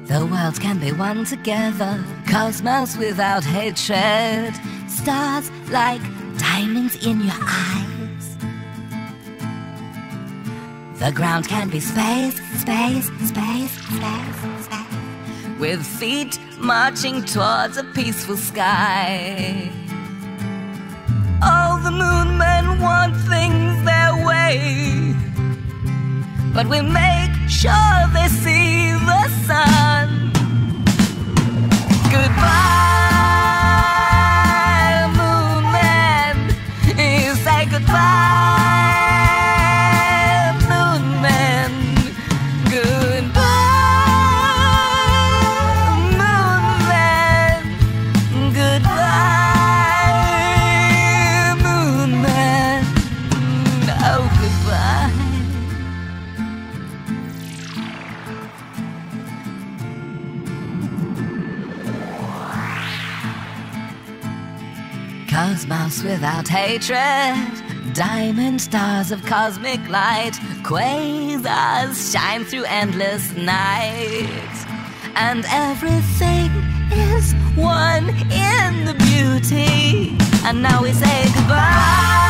The world can be one together, cosmos without hatred, stars like diamonds in your eyes. The ground can be space, space, space, space, space, with feet marching towards a peaceful sky. All the Moonmen want things their way, but we make sure they see the sun. Goodbye, Moonmen. You say goodbye, Moonmen. Goodbye, Moonmen. Goodbye, Moonmen. Oh, goodbye. Cosmos without hatred, diamond stars of cosmic light, quasars shine through endless night, and everything is one in the beauty. And now we say goodbye.